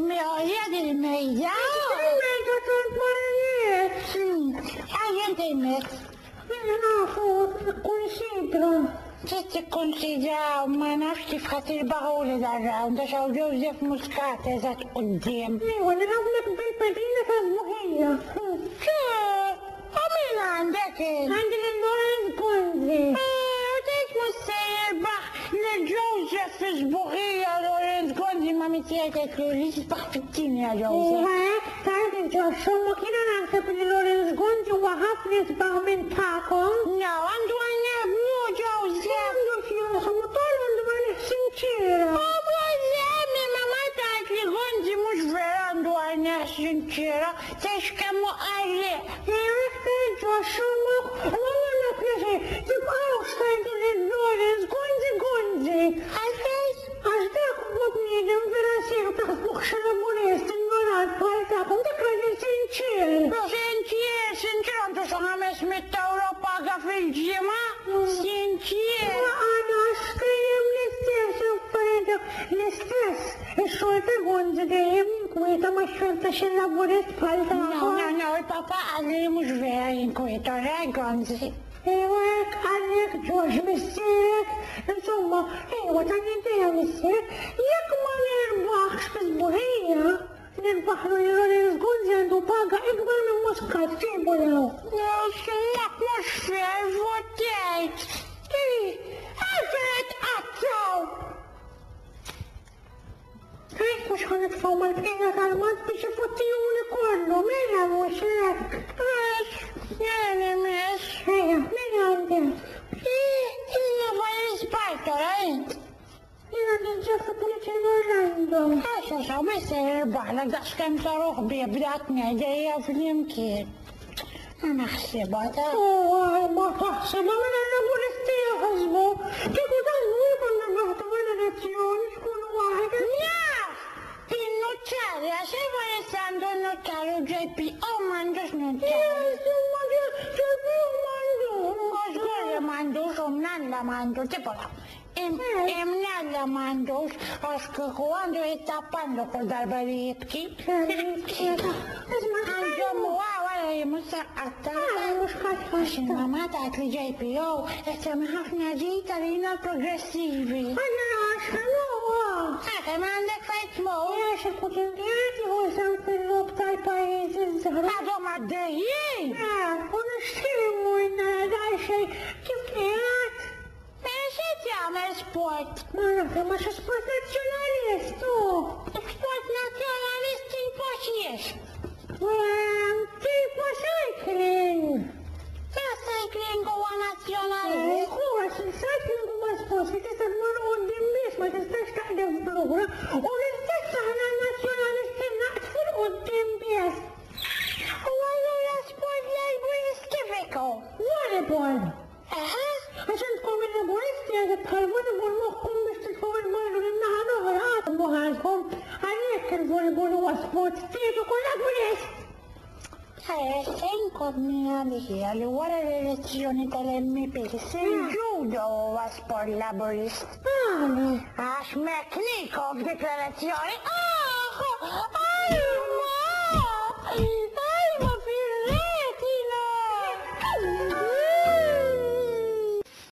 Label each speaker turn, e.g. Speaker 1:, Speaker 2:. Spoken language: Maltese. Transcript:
Speaker 1: Del Meida. Alguien te met. Ce te considera uma nafti fratele barole da round, așa au Joseph Muscate, zat udiem.
Speaker 2: وانا قبلك بالبدينة فالمهية
Speaker 1: Ce? Amina andeke.
Speaker 2: عندنا لورنس كونزي
Speaker 1: Deci mă serba, le Joseph Sburia, Lorenz Gonzi, mamitiete că li parfitine a Joseph.
Speaker 2: تعرف انتوا شو كنا نعرف ان لورنس كونزي وحفلة بغمن تاكو
Speaker 1: No, ando a nebu, Joseph.
Speaker 2: عنده شيء خمطان عنده ما نحسن كيرا
Speaker 1: Minha mamãe tá aqui, Gonzi, mos verando a minha sincera, vocês querem ali.
Speaker 2: انتوا شو والله انا كنسي تبقى وصلت للورنس كونزي كونزي أصدق بطني دمبراسي وتخبخ شربوني استنقرات فالتاكم تكرجي سنشير
Speaker 1: Sincer, tu sono a me smetta Europa che filma? Sincer.
Speaker 2: وأنا أشتريم للسترس وفريدة للسترس الشرطة كونزي جايب كويتا ما الشرطة شربوني فالتاكم
Speaker 1: No, il papà lì mos vera in questo, Gonzi.
Speaker 2: ايوه عليك جوج مسيرك ثم ايوه تاني انت مسيرك ياك ما نربحش بالبهية نربح له يروني الجوز عنده باقة اكبر من مسقط تجيبه له
Speaker 1: Smaak mos ver, voteit. Hij atau.
Speaker 2: هيك مش هندفع مرتين كلمات باش يفوتيوني كله مين وشك
Speaker 1: Yani mes.
Speaker 2: هيا مين عندك
Speaker 1: Io voglio sbattere,
Speaker 2: هنا نجف بوليتين عنده
Speaker 1: Adesso mi serba, la daskan taruh bibdatni جاية في اليمكن. أنا حسبتها.
Speaker 2: اوه ما تحسب من النبول استيحزبه تقول تنوي من النهضة ناتيوني كل واحد
Speaker 1: Il notario, se vuoi essendo il notario JP, mando il notario. Scusa, mando, sono mando, tipo là. Nella mando, quando è tappando col darbaretki. Andiamo, guarda, io mi sa attacca. Mamma tak li JPO, e siamo ħafna ġita lina progressivi.
Speaker 2: أنا عشان
Speaker 1: Che manda fajt mo.
Speaker 2: ايش الكوتنجات هو سوف الوقت البايز الزهرة
Speaker 1: Għadu maddejjien.
Speaker 2: ونشتري من هذا الشيء كيف كيات
Speaker 1: Meċi tjamel sport.
Speaker 2: ما نفهم مش سبورت نازيوناليست
Speaker 1: Sport nazjonalisti impoċiex.
Speaker 2: كيف سايكلينج
Speaker 1: Cycling huwa nazjonalist.
Speaker 2: هو سايكلينج هو سبورت في تستمر قدام بيس ما تستاش تحدث بلغة ونستاش احنا نازيوناليست نقفل قدام بيس
Speaker 1: Huwa l-ura sport laboristifiku.
Speaker 2: volleyball
Speaker 1: Aha.
Speaker 2: عشان تكون الليبوريست يا تتخربون بمخكم مش تدخلوا المال لانها نهرات بوهالكم عليك الفوليبول هو سبورت تيجي كلها بوليس
Speaker 1: Incognita li wara l-elezzjoni tal-MP se il-judo huwa sport laborist. Għax Meknikov deklarazzjoni. Ajma! Ajma fil-retina!